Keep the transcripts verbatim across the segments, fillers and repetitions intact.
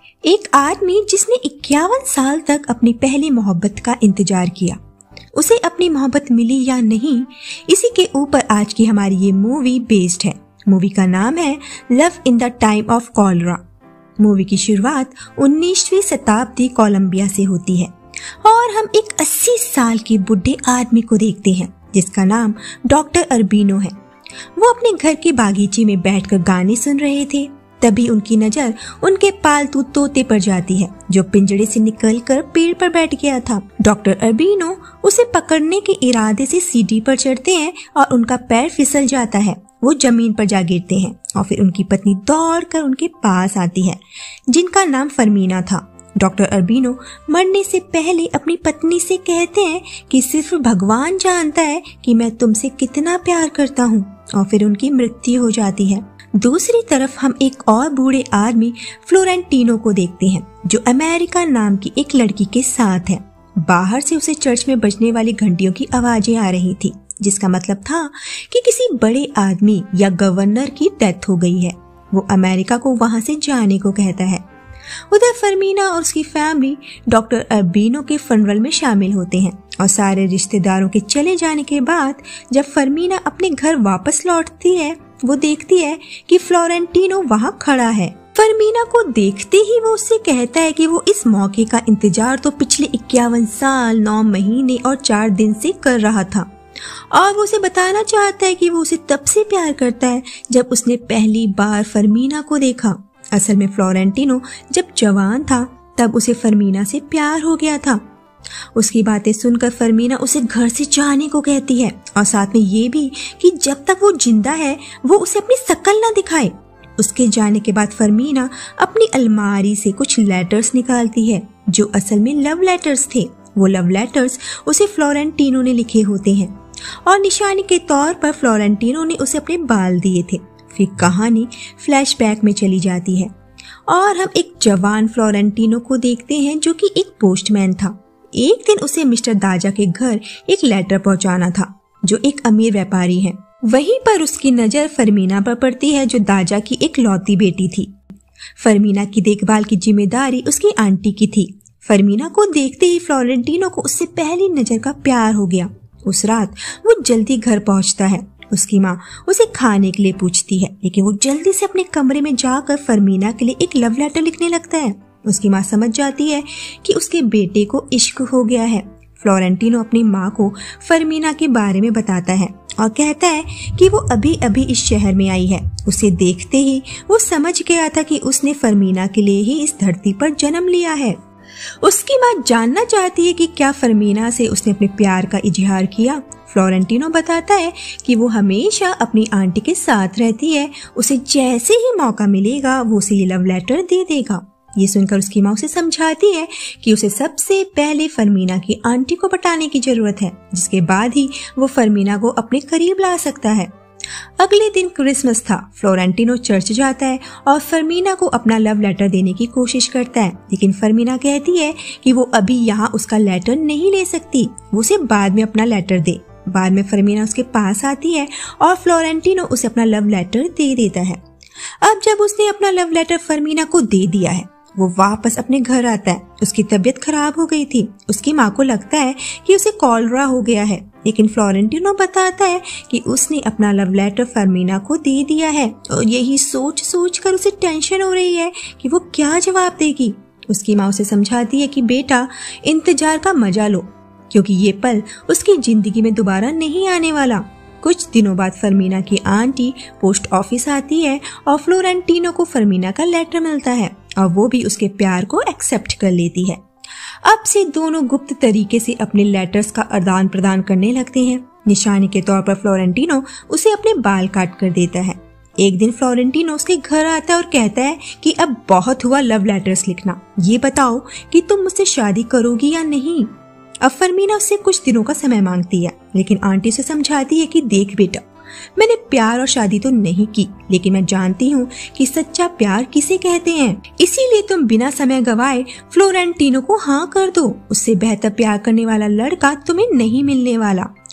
एक आदमी जिसने इक्यावन साल तक अपनी पहली मोहब्बत का इंतजार किया, उसे अपनी मोहब्बत मिली या नहीं, इसी के ऊपर आज की हमारी ये मूवी बेस्ड है। मूवी का नाम है love in the time of cholera. Movie की शुरुआत उन्नीसवीं शताब्दी कोलंबिया से होती है और हम एक अस्सी साल के बुढ़े आदमी को देखते हैं जिसका नाम डॉक्टर अरबीनो है। वो अपने घर के बागीचे में बैठकर गाने सुन रहे थे। तभी उनकी नजर उनके पालतू तोते पर जाती है जो पिंजड़े से निकलकर पेड़ पर बैठ गया था। डॉक्टर अरबीनो उसे पकड़ने के इरादे से सीढ़ी पर चढ़ते हैं और उनका पैर फिसल जाता है। वो जमीन पर जा गिरते हैं और फिर उनकी पत्नी दौड़कर उनके पास आती है जिनका नाम फर्मीना था। डॉक्टर अरबीनो मरने से पहले अपनी पत्नी से कहते हैं कि सिर्फ भगवान जानता है कि मैं तुमसे कितना प्यार करता हूँ, और फिर उनकी मृत्यु हो जाती है। दूसरी तरफ हम एक और बूढ़े आदमी फ्लोरेंटिनो को देखते हैं जो अमेरिका नाम की एक लड़की के साथ है। बाहर से उसे चर्च में बजने वाली घंटियों की आवाजें आ रही थी, जिसका मतलब था कि किसी बड़े आदमी या गवर्नर की डेथ हो गई है। वो अमेरिका को वहां से जाने को कहता है। उधर फर्मीना और उसकी फैमिली डॉक्टर अरबीनो के फनरल में शामिल होते हैं और सारे रिश्तेदारों के चले जाने के बाद जब फर्मीना अपने घर वापस लौटती है, वो देखती है कि फ्लोरेंटिनो वहां खड़ा है। फर्मीना को देखते ही वो उससे कहता है कि वो इस मौके का इंतजार तो पिछले इक्यावन साल नौ महीने और चार दिन से कर रहा था और वो उसे बताना चाहता है कि वो उसे तब से प्यार करता है जब उसने पहली बार फर्मीना को देखा। असल में फ्लोरेंटिनो जब जवान था तब उसे फर्मीना से प्यार हो गया था। उसकी बातें सुनकर फर्मीना उसे घर से जाने को कहती है और साथ में ये भी कि जब तक वो जिंदा है वो उसे अपनी शक्ल ना दिखाए। उसके जाने के बाद फर्मीना अपनी अलमारी से कुछ लेटर्स निकालती है जो असल में लव लेटर्स थे। वो लव लेटर्स उसे फ्लोरेंटिनो ने लिखे होते हैं और निशानी के तौर पर फ्लोरेंटिनो ने उसे अपने बाल दिए थे। फिर कहानी फ्लैशबैक में चली जाती है और हम एक जवान फ्लोरेंटिनो को देखते हैं जो कि एक पोस्टमैन था। एक दिन उसे मिस्टर दाजा के घर एक लेटर पहुंचाना था जो एक अमीर व्यापारी है। वहीं पर उसकी नजर फर्मीना पर पड़ती है जो दाजा की एक लौती बेटी थी। फर्मीना की देखभाल की जिम्मेदारी उसकी आंटी की थी। फर्मीना को देखते ही फ्लोरेंटिनो को उससे पहली नजर का प्यार हो गया। उस रात वो जल्दी घर पहुंचता है। उसकी माँ उसे खाने के लिए पूछती है, लेकिन वो जल्दी से अपने कमरे में जाकर फर्मीना के लिए एक लव लेटर लिखने लगता है। उसकी माँ समझ जाती है कि उसके बेटे को इश्क हो गया है। फ्लोरेंटिनो अपनी माँ को फर्मीना के बारे में बताता है और कहता है कि वो अभी अभी इस शहर में आई है। उसे देखते ही वो समझ गया था कि उसने फर्मीना के लिए ही इस धरती पर जन्म लिया है। उसकी माँ जानना चाहती है कि क्या फर्मीना से उसने अपने प्यार का इजहार किया। फ्लोरेंटिनो बताता है कि वो हमेशा अपनी आंटी के साथ रहती है, उसे जैसे ही मौका मिलेगा वो उसे ये लव लेटर दे देगा। ये सुनकर उसकी माँ उसे समझाती है कि उसे सबसे पहले फर्मीना की आंटी को पटाने की जरूरत है, जिसके बाद ही वो फर्मीना को अपने करीब ला सकता है। अगले दिन क्रिसमस था। फ्लोरेंटिनो चर्च जाता है और फर्मीना को अपना लव लेटर देने की कोशिश करता है, लेकिन फर्मीना कहती है कि वो अभी यहाँ उसका लेटर नहीं ले सकती, वो उसे बाद में अपना लेटर दे। बाद में फर्मीना उसके पास आती है और फ्लोरेंटिनो उसे अपना लव लेटर दे देता है। अब जब उसने अपना लव लेटर फर्मीना को दे दिया है, वो वापस अपने घर आता है। उसकी तबीयत खराब हो गई थी। उसकी माँ को लगता है कि उसे कॉलरा हो गया है, लेकिन फ्लोरेंटिनो बताता है कि उसने अपना लव लेटर फर्मीना को दे दिया है और यही सोच सोच कर उसे टेंशन हो रही है कि वो क्या जवाब देगी। उसकी माँ उसे समझाती है कि बेटा, इंतजार का मजा लो, क्योंकि ये पल उसकी जिंदगी में दोबारा नहीं आने वाला। कुछ दिनों बाद फर्मीना की आंटी पोस्ट ऑफिस आती है और फ्लोरेंटिनो को फर्मीना का लेटर मिलता है और वो भी उसके प्यार को एक्सेप्ट कर लेती है। अब से दोनों गुप्त तरीके से अपने लेटर्स का आदान प्रदान करने लगते हैं। निशानी के तौर पर फ्लोरेंटिनो उसे अपने बाल काट कर देता है। एक दिन फ्लोरेंटिनो उसके घर आता है और कहता है कि अब बहुत हुआ लव लेटर्स लिखना, ये बताओ कि तुम मुझसे शादी करोगी या नहीं। अब फर्मीना उससे कुछ दिनों का समय मांगती है, लेकिन आंटी से समझाती है कि देख बेटा, मैंने प्यार और शादी तो नहीं की, लेकिन मैं जानती हूँ कि सच्चा प्यार किसे कहते हैं, इसीलिए तुम बिना समय गवाए फ्लोरेंटिनो को हाँ कर दो। उससे बेहतर प्यार करने वाला लड़का तुम्हें नहीं मिलने वाला।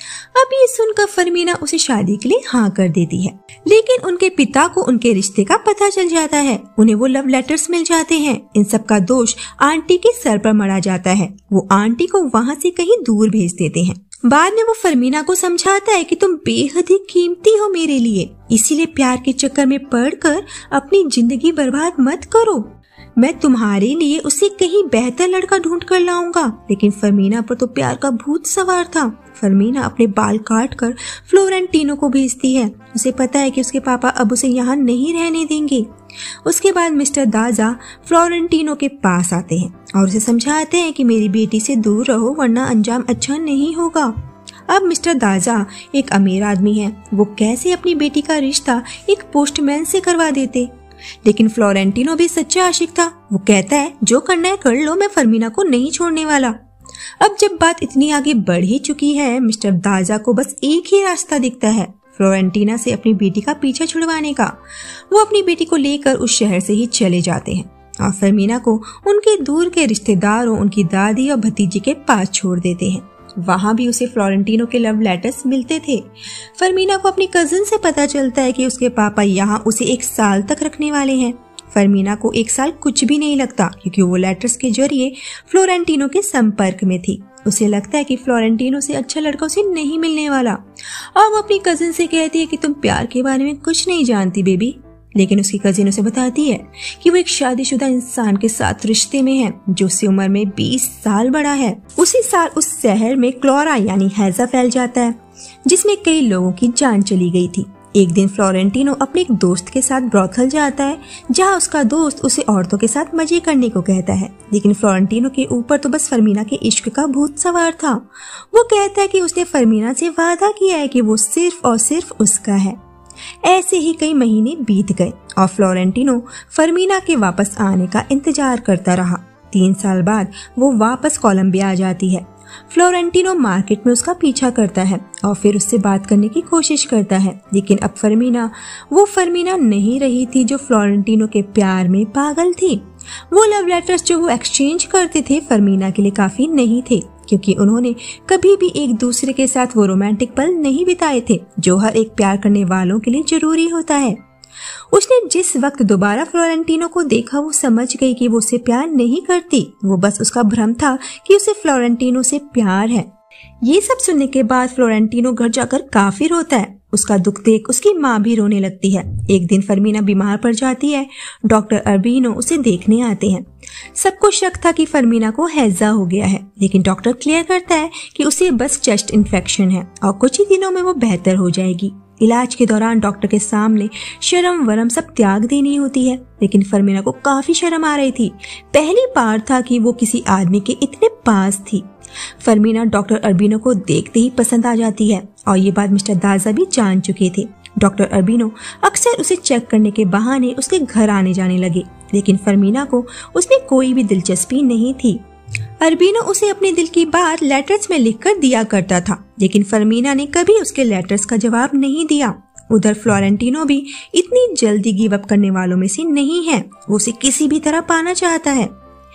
अब ये सुनकर फरमीना उसे शादी के लिए हाँ कर देती है, लेकिन उनके पिता को उनके रिश्ते का पता चल जाता है। उन्हें वो लव लेटर्स मिल जाते हैं। इन सब का दोष आंटी के सर पर मढ़ा जाता है। वो आंटी को वहाँ से कहीं दूर भेज देते हैं। बाद में वो फरमीना को समझाता है कि तुम बेहद ही कीमती हो मेरे लिए, इसीलिए प्यार के चक्कर में पड़कर अपनी जिंदगी बर्बाद मत करो। मैं तुम्हारे लिए उसे कहीं बेहतर लड़का ढूंढ कर लाऊंगा। लेकिन फरमीना पर तो प्यार का भूत सवार था। फरमीना अपने बाल काट कर फ्लोरेंटिनो को भेजती है। उसे पता है कि उसके पापा अब उसे यहाँ नहीं रहने देंगे। उसके बाद मिस्टर दाजा फ्लोरेंटिनो के पास आते हैं और उसे समझाते हैं कि मेरी बेटी से दूर रहो वरना अंजाम अच्छा नहीं होगा। अब मिस्टर दाजा एक अमीर आदमी है, वो कैसे अपनी बेटी का रिश्ता एक पोस्टमैन से करवा देते। लेकिन फ्लोरेंटिनो भी सच्चा आशिक था। वो कहता है जो करना है कर लो, मैं फरमीना को नहीं छोड़ने वाला। अब जब बात इतनी आगे बढ़ ही चुकी है, मिस्टर दाजा को बस एक ही रास्ता दिखता है फ्लोरेंटिना से अपनी बेटी का पीछा छुड़वाने का। वो अपनी बेटी को लेकर उस शहर से ही चले जाते हैं और फरमीना को उनके दूर के रिश्तेदारों, उनकी दादी और भतीजी के पास छोड़ देते हैं। वहाँ भी उसे फ्लोरेंटिनो के लव लेटर्स मिलते थे। फरमीना को अपनी कजिन से पता चलता है कि उसके पापा यहाँ उसे एक साल तक रखने वाले हैं। फरमीना को एक साल कुछ भी नहीं लगता क्योंकि वो लेटर्स के जरिए फ्लोरेंटिनो के संपर्क में थी। उसे लगता है कि फ्लोरेंटिनो से अच्छा लड़का उसे नहीं मिलने वाला और वो अपनी कजिन से कहती है कि तुम प्यार के बारे में कुछ नहीं जानती बेबी। लेकिन उसकी कजिन उसे बताती है कि वो एक शादीशुदा इंसान के साथ रिश्ते में है जो उससे उम्र में बीस साल बड़ा है। उसी साल उस शहर में क्लोरा यानी हैजा फैल जाता है जिसमें कई लोगों की जान चली गई थी। एक दिन फ्लोरेंटिनो अपने एक दोस्त के साथ ब्रोथल जाता है जहां उसका दोस्त उसे औरतों के साथ मजे करने को कहता है। लेकिन फ्लोरेंटिनो के ऊपर तो बस फरमीना के इश्क का भूत सवार था। वो कहता है कि उसने फरमीना से वादा किया है कि वो सिर्फ और सिर्फ उसका है। ऐसे ही कई महीने बीत गए और फ्लोरेंटिनो फरमीना के वापस आने का इंतजार करता रहा। तीन साल बाद वो वापस कोलंबिया आ जाती है। फ्लोरेंटिनो मार्केट में उसका पीछा करता है और फिर उससे बात करने की कोशिश करता है, लेकिन अब फरमीना वो फरमीना नहीं रही थी जो फ्लोरेंटिनो के प्यार में पागल थी। वो लव लेटर्स जो वो एक्सचेंज करते थे फरमीना के लिए काफी नहीं थे क्योंकि उन्होंने कभी भी एक दूसरे के साथ वो रोमांटिक पल नहीं बिताए थे जो हर एक प्यार करने वालों के लिए जरूरी होता है। उसने जिस वक्त दोबारा फ्लोरेंटिनो को देखा वो समझ गई कि वो उसे प्यार नहीं करती, वो बस उसका भ्रम था कि उसे फ्लोरेंटिनो से प्यार है। ये सब सुनने के बाद फ्लोरेंटिनो घर जाकर काफी रोता है। उसका दुख देख उसकी माँ भी रोने लगती है। एक दिन फरमीना बीमार पड़ जाती है। डॉक्टर अल्बिनो उसे देखने आते हैं। सबको शक था कि फरमीना को हैजा हो गया है, लेकिन डॉक्टर क्लियर करता है कि उसे बस चेस्ट इन्फेक्शन है और कुछ ही दिनों में वो बेहतर हो जाएगी। इलाज के दौरान डॉक्टर के सामने शर्म वरम सब त्याग देनी होती है, लेकिन फरमीना को काफी शर्म आ रही थी। पहली बार था कि वो किसी आदमी के इतने पास थी। फरमीना डॉक्टर अल्बिनो को देखते ही पसंद आ जाती है और ये बात मिस्टर दाजा भी जान चुके थे। डॉक्टर अल्बिनो अक्सर उसे चेक करने के बहाने उसके घर आने जाने लगे, लेकिन फरमीना को उसमें कोई भी दिलचस्पी नहीं थी। अल्बिनो उसे अपने दिल की बात लेटर्स में लिखकर दिया करता था, लेकिन फरमीना ने कभी उसके लेटर्स का जवाब नहीं दिया। उधर फ्लोरेंटिनो भी इतनी जल्दी गिव अप करने वालों में से नहीं है। वो उसे किसी भी तरह पाना चाहता है।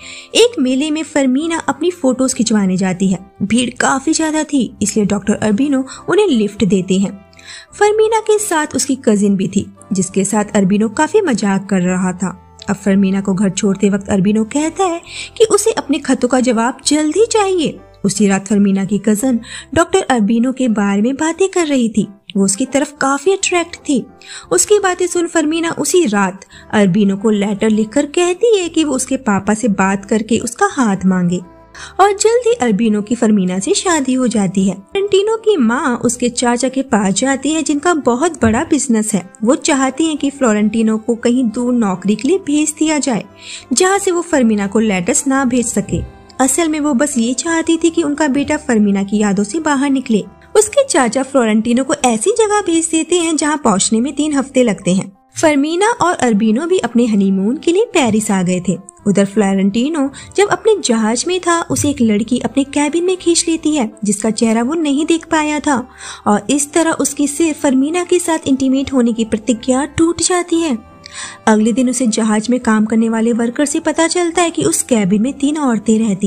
एक मेले में फरमीना अपनी फोटोज खिंचवाने जाती है। भीड़ काफी ज्यादा थी, इसलिए डॉक्टर अल्बिनो उन्हें लिफ्ट देते हैं। फरमीना के साथ उसकी कजिन भी थी जिसके साथ अल्बिनो काफी मजाक कर रहा था। अब फरमीना को घर छोड़ते वक्त अल्बिनो कहता है कि उसे अपने खतों का जवाब जल्दी चाहिए। उसी रात फरमीना की कजन डॉक्टर अल्बिनो के बारे में बातें कर रही थी। वो उसकी तरफ काफी अट्रैक्ट थी। उसकी बातें सुन फरमीना उसी रात अल्बिनो को लेटर लिखकर कहती है कि वो उसके पापा से बात करके उसका हाथ मांगे और जल्दी अल्बिनो की फरमीना से शादी हो जाती है। फ्लोरेंटिनो की माँ उसके चाचा के पास जाती है जिनका बहुत बड़ा बिजनेस है। वो चाहती है कि फ्लोरेंटिनो को कहीं दूर नौकरी के लिए भेज दिया जाए जहाँ से वो फरमीना को लेटर्स ना भेज सके। असल में वो बस ये चाहती थी कि उनका बेटा फरमीना की यादों से बाहर निकले। उसके चाचा फ्लोरेंटिनो को ऐसी जगह भेज देते हैं जहाँ पहुँचने में तीन हफ्ते लगते हैं। फरमीना और अल्बिनो भी अपने हनीमून के लिए पेरिस आ गए थे। उधर फ्लोरेंटिनो जब अपने जहाज में था उसे एक लड़की अपने कैबिन में खींच लेती है जिसका चेहरा वो नहीं देख पाया था और इस तरह उसकी सिर्फ फरमीना के साथ इंटीमेट होने की प्रतिज्ञा टूट जाती है। अगले दिन उसे जहाज में काम करने वाले वर्कर से पता चलता है कि उस कैबिन में तीन औरतें रहती हैं।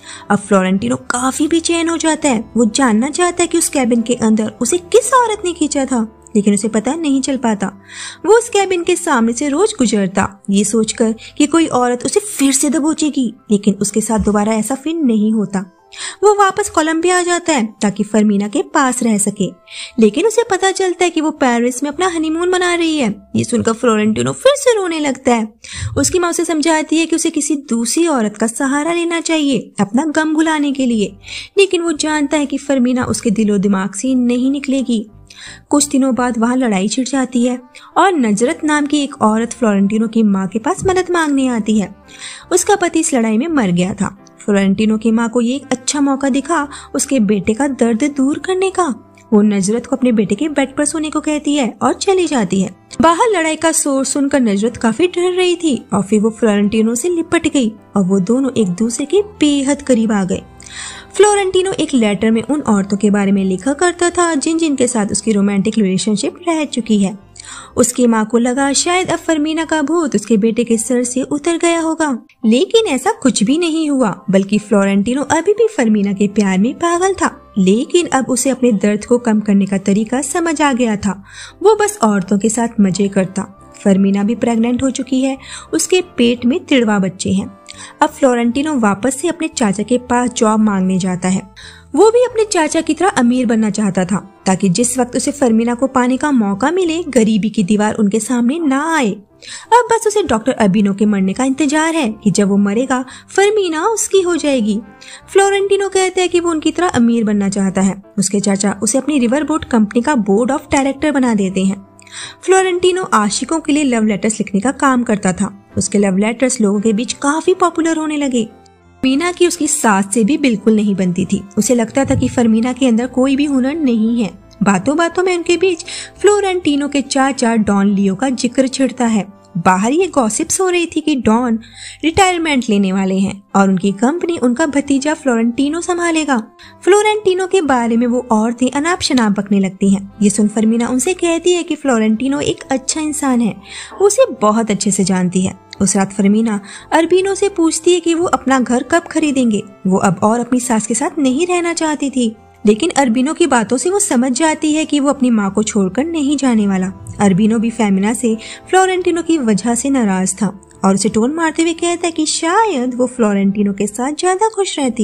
अब फ्लोरेंटिनो काफी बेचैन हो जाता है। वो जानना चाहता है कि उस कैबिन के अंदर उसे किस औरत ने खींचा था, लेकिन उसे पता नहीं चल पाता। वो उस कैबिन के सामने से रोज गुजरता, ये सोचकर कि कोई औरत उसे फिर से दबोचेगी, लेकिन उसके साथ दोबारा ऐसा फिर नहीं होता। वो वापस कोलंबिया आ जाता है ताकि फर्मीना के पास रह सके, लेकिन उसे पता चलता है कि वो पेरिस में अपना हनीमून मना रही है। ये सुनकर फ्लोरेंटिनो फिर से रोने लगता है। उसकी माँ उसे समझाती है कि उसे किसी दूसरी औरत का सहारा लेना चाहिए अपना गम भुलाने के लिए, लेकिन वो जानता है कि फर्मीना उसके दिलो दिमाग से नहीं निकलेगी। कुछ दिनों बाद वहाँ लड़ाई छिड़ जाती है और नजरत नाम की एक औरत फ्लोरेंटिनो की माँ के पास मदद मांगने आती है। उसका पति इस लड़ाई में मर गया था। फ्लोरेंटिनो की माँ को ये एक अच्छा मौका दिखा उसके बेटे का दर्द दूर करने का। वो नजरत को अपने बेटे के बेड पर सोने को कहती है और चली जाती है। बाहर लड़ाई का शोर सुनकर नजरत काफी डर रही थी और फिर वो फ्लोरेंटिनो से लिपट गई और वो दोनों एक दूसरे के बेहद करीब आ गए। फ्लोरेंटिनो एक लेटर में उन औरतों के बारे में लिखा करता था जिन जिन के साथ उसकी रोमांटिक रिलेशनशिप रह चुकी है। उसकी माँ को लगा शायद अब फर्मीना का भूत उसके बेटे के सर से उतर गया होगा, लेकिन ऐसा कुछ भी नहीं हुआ, बल्कि फ्लोरेंटिनो अभी भी फर्मीना के प्यार में पागल था। लेकिन अब उसे अपने दर्द को कम करने का तरीका समझ आ गया था। वो बस औरतों के साथ मजे करता। फर्मीना भी प्रेग्नेंट हो चुकी है, उसके पेट में तिड़वा बच्चे हैं। अब फ्लोरेंटिनो वापस से अपने चाचा के पास जॉब मांगने जाता है। वो भी अपने चाचा की तरह अमीर बनना चाहता था ताकि जिस वक्त उसे फर्मीना को पाने का मौका मिले गरीबी की दीवार उनके सामने ना आए। अब बस उसे डॉक्टर अल्बिनो के मरने का इंतजार है कि जब वो मरेगा फर्मीना उसकी हो जाएगी। फ्लोरेंटिनो कहता है कि वो उनकी तरह अमीर बनना चाहता है। उसके चाचा उसे अपनी रिवर बोट कंपनी का बोर्ड ऑफ डायरेक्टर बना देते हैं। फ्लोरेंटिनो आशिकों के लिए लव लेटर्स लिखने का काम करता था। उसके लव लेटर्स लोगों के बीच काफी पॉपुलर होने लगे। फर्मीना की उसकी सास से भी बिल्कुल नहीं बनती थी। उसे लगता था कि फर्मीना के अंदर कोई भी हुनर नहीं है। बातों बातों में उनके बीच फ्लोरेंटिनो के चाचा डॉन लियो का जिक्र छिड़ता है। बाहर ये गॉसिप्स हो रही थी कि डॉन रिटायरमेंट लेने वाले हैं और उनकी कंपनी उनका भतीजा फ्लोरेंटिनो संभालेगा। फ्लोरेंटिनो के बारे में वो औरतें अनाप शनाप बकने लगती हैं। ये सुन फर्मीना उनसे कहती है कि फ्लोरेंटिनो एक अच्छा इंसान है, वो उसे बहुत अच्छे से जानती है। उस रात फर्मीना अल्बिनो से पूछती है कि वो अपना घर कब खरीदेंगे। वो अब और अपनी सास के साथ नहीं रहना चाहती थी, लेकिन अल्बिनो की बातों से वो समझ जाती है कि वो अपनी माँ को छोड़कर नहीं जाने वाला। अल्बिनो भी फर्मीना से फ्लोरेंटिनो की वजह से नाराज था और उसे टोन मारते हुए कहता है कि शायद वो फ्लोरेंटिनो के साथ ज्यादा खुश रहती।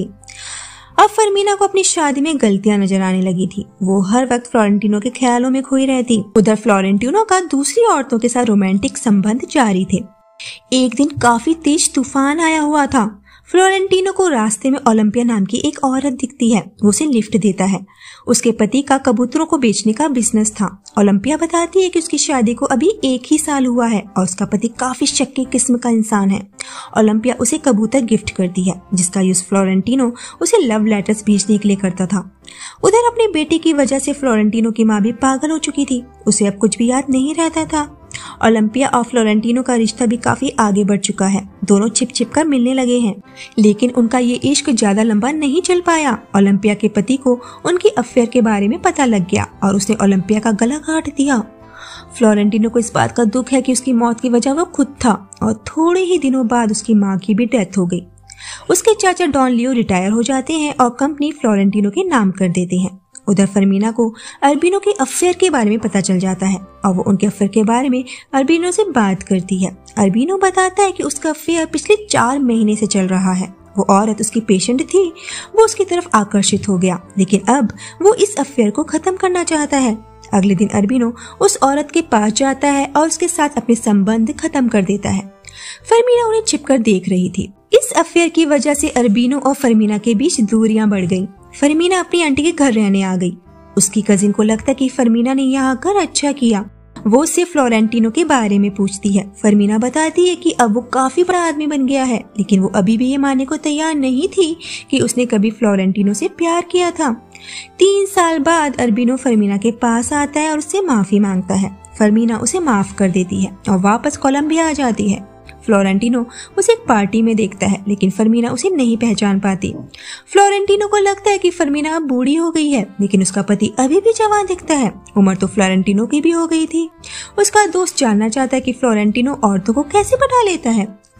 अब फर्मीना को अपनी शादी में गलतियां नजर आने लगी थी। वो हर वक्त फ्लोरेंटिनो के ख्यालों में खोई रहती। उधर फ्लोरेंटिनो का दूसरी औरतों के साथ रोमांटिक संबंध जारी थे। एक दिन काफी तेज तूफान आया हुआ था। फ्लोरेंटिनो को रास्ते में ओलंपिया नाम की एक औरत दिखती है। वो उसे लिफ्ट देता है। उसके पति का कबूतरों को बेचने का बिजनेस था। ओलंपिया बताती है कि उसकी शादी को अभी एक ही साल हुआ है और उसका पति काफी शक्की किस्म का इंसान है। ओलंपिया उसे कबूतर गिफ्ट करती है जिसका यूज फ्लोरेंटिनो उसे लव लेटर्स भेजने के लिए करता था। उधर अपने बेटे की वजह से फ्लोरेंटिनो की माँ भी पागल हो चुकी थी। उसे अब कुछ भी याद नहीं रहता था। ओलंपिया और फ्लोरेंटिनो का रिश्ता भी काफी आगे बढ़ चुका है। दोनों छिप छिप कर मिलने लगे हैं, लेकिन उनका ये इश्क ज्यादा लंबा नहीं चल पाया। ओलंपिया के पति को उनकी अफेयर के बारे में पता लग गया और उसने ओलंपिया का गला काट दिया। फ्लोरेंटिनो को इस बात का दुख है कि उसकी मौत की वजह वो खुद था और थोड़े ही दिनों बाद उसकी माँ की भी डेथ हो गई। उसके चाचा डॉन लियो रिटायर हो जाते हैं और कंपनी फ्लोरेंटिनो के नाम कर देते हैं। उधर फर्मीना को अल्बिनो के अफेयर के बारे में पता चल जाता है और वो उनके अफेयर के बारे में अल्बिनो से बात करती है। अल्बिनो बताता है कि उसका अफेयर पिछले चार महीने से चल रहा है। वो औरत उसकी पेशेंट थी। वो उसकी तरफ आकर्षित हो गया, लेकिन अब वो इस अफेयर को खत्म करना चाहता है। अगले दिन अल्बिनो उस औरत के पास जाता है और उसके साथ अपने संबंध खत्म कर देता है। फर्मीना उन्हें छिपकर देख रही थी। इस अफेयर की वजह से अल्बिनो और फर्मीना के बीच दूरियां बढ़ गईं। फर्मीना अपनी आंटी के घर रहने आ गई। उसकी कजिन को लगता कि फर्मीना ने यहाँ आकर अच्छा किया। वो उससे फ्लोरेंटिनो के बारे में पूछती है। फर्मीना बताती है कि अब वो काफी बड़ा आदमी बन गया है, लेकिन वो अभी भी ये मानने को तैयार नहीं थी कि उसने कभी फ्लोरेंटिनो से प्यार किया था। तीन साल बाद अल्बिनो फर्मीना के पास आता है और उससे माफी मांगता है। फर्मीना उसे माफ कर देती है और वापस कोलंबिया आ जाती है। फ्लोरेंटिनो उसे एक पार्टी में देखता है, लेकिन फर्मीना उसे नहीं पहचान पाती। फ्लोरेंटिनो को लगता है कि फर्मीना अब बूढ़ी हो गई है, लेकिन उसका पति अभी भी जवान दिखता है। उम्र तो फ्लोरेंटिनो की भी हो गई थी। उसका दोस्त जानना चाहता है कि फ्लोरेंटिनो औरतों को कैसे पटा लेता है।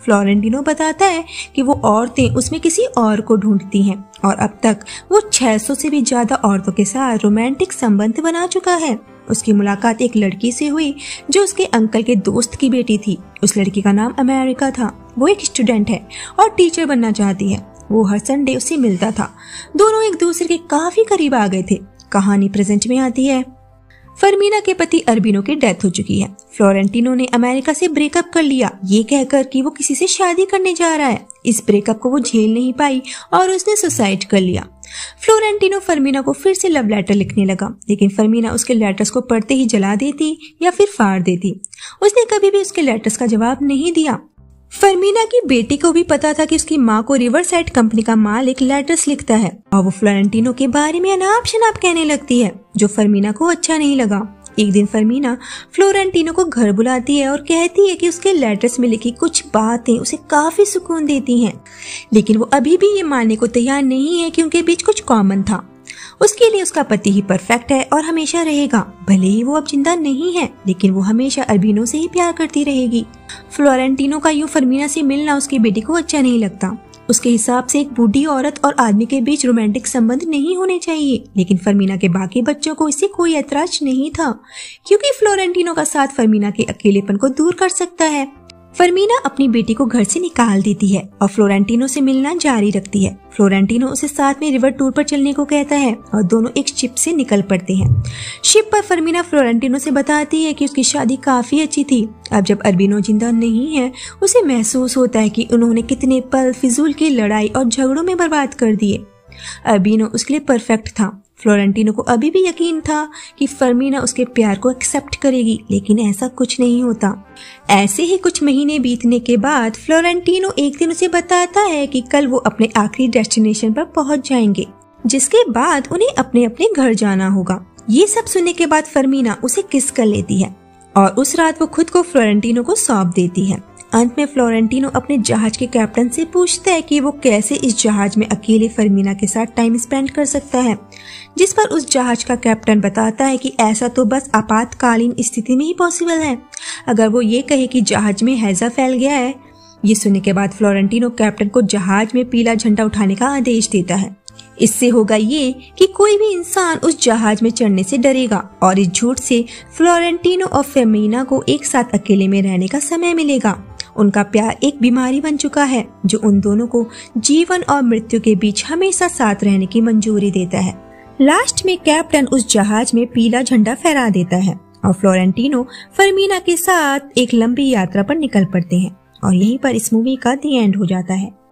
फ्लोरेंटिनो बताता है कि वो औरतें उसमें किसी और को ढूंढती हैं और अब तक वो छह सौ से भी ज्यादा औरतों के साथ रोमांटिक संबंध बना चुका है। उसकी मुलाकात एक लड़की से हुई जो उसके अंकल के दोस्त की बेटी थी। उस लड़की का नाम अमेरिका था। वो एक स्टूडेंट है और टीचर बनना चाहती है। वो हर संडे उससे मिलता था। दोनों एक दूसरे के काफी करीब आ गए थे। कहानी प्रेजेंट में आती है। फर्मीना के पति अल्बिनो की डेथ हो चुकी है। फ्लोरेंटिनो ने अमेरिका से ब्रेकअप कर लिया, ये कहकर कि वो किसी से शादी करने जा रहा है। इस ब्रेकअप को वो झेल नहीं पाई और उसने सुसाइड कर लिया। फ्लोरेंटिनो फर्मीना को फिर से लव लेटर लिखने लगा, लेकिन फर्मीना उसके लेटर्स को पढ़ते ही जला देती या फिर फाड़ देती। उसने कभी भी उसके लेटर्स का जवाब नहीं दिया। फर्मीना की बेटी को भी पता था कि उसकी माँ को रिवरसाइड कंपनी का मालिक लेटर्स लिखता है और वो फ्लोरेंटिनो के बारे में अनाप शनाप कहने लगती है, जो फर्मीना को अच्छा नहीं लगा। एक दिन फर्मीना फ्लोरेंटिनो को घर बुलाती है और कहती है कि उसके लेटर्स में लिखी कुछ बातें उसे काफी सुकून देती हैं, लेकिन वो अभी भी ये मानने को तैयार नहीं है कि उनके बीच कुछ कॉमन था। उसके लिए उसका पति ही परफेक्ट है और हमेशा रहेगा। भले ही वो अब जिंदा नहीं है, लेकिन वो हमेशा अल्बिनो से ही प्यार करती रहेगी। फ्लोरेंटिनो का यूं फर्मीना से मिलना उसकी बेटी को अच्छा नहीं लगता। उसके हिसाब से एक बूढ़ी औरत और आदमी के बीच रोमांटिक संबंध नहीं होने चाहिए, लेकिन फर्मीना के बाकी बच्चों को इससे कोई ऐतराज नहीं था, क्योंकि फ्लोरेंटिनो का साथ फर्मीना के अकेलेपन को दूर कर सकता है। फर्मीना अपनी बेटी को घर से निकाल देती है और फ्लोरेंटिनो से मिलना जारी रखती है। फ्लोरेंटिनो उसे साथ में रिवर टूर पर चलने को कहता है और दोनों एक शिप से निकल पड़ते हैं। शिप पर फर्मीना फ्लोरेंटिनो से बताती है कि उसकी शादी काफी अच्छी थी। अब जब अल्बिनो जिंदा नहीं है, उसे महसूस होता है कि उन्होंने कितने पल फिजूल की लड़ाई और झगड़ों में बर्बाद कर दिए। अल्बिनो उसके लिए परफेक्ट था। फ्लोरेंटिनो को अभी भी यकीन था कि फर्मीना उसके प्यार को एक्सेप्ट करेगी, लेकिन ऐसा कुछ नहीं होता। ऐसे ही कुछ महीने बीतने के बाद फ्लोरेंटिनो एक दिन उसे बताता है कि कल वो अपने आखिरी डेस्टिनेशन पर पहुंच जाएंगे, जिसके बाद उन्हें अपने अपने घर जाना होगा। ये सब सुनने के बाद फर्मीना उसे किस कर लेती है और उस रात वो खुद को फ्लोरेंटिनो को सौंप देती है। अंत में फ्लोरेंटिनो अपने जहाज के कैप्टन से पूछता है कि वो कैसे इस जहाज में अकेले फर्मीना के साथ टाइम स्पेंड कर सकता है, जिस पर उस जहाज का कैप्टन बताता है कि ऐसा तो बस आपातकालीन स्थिति में ही पॉसिबल है, अगर वो ये कहे कि जहाज में हैजा फैल गया है। ये सुनने के बाद फ्लोरेंटिनो कैप्टन को जहाज में पीला झंडा उठाने का आदेश देता है। इससे होगा ये कि कोई भी इंसान उस जहाज में चढ़ने से डरेगा और इस झूठ से फ्लोरेंटिनो और फर्मीना को एक साथ अकेले में रहने का समय मिलेगा। उनका प्यार एक बीमारी बन चुका है जो उन दोनों को जीवन और मृत्यु के बीच हमेशा साथ रहने की मंजूरी देता है। लास्ट में कैप्टन उस जहाज में पीला झंडा फहरा देता है और फ्लोरेंटिनो फर्मीना के साथ एक लंबी यात्रा पर निकल पड़ते हैं और यहीं पर इस मूवी का दी एंड हो जाता है।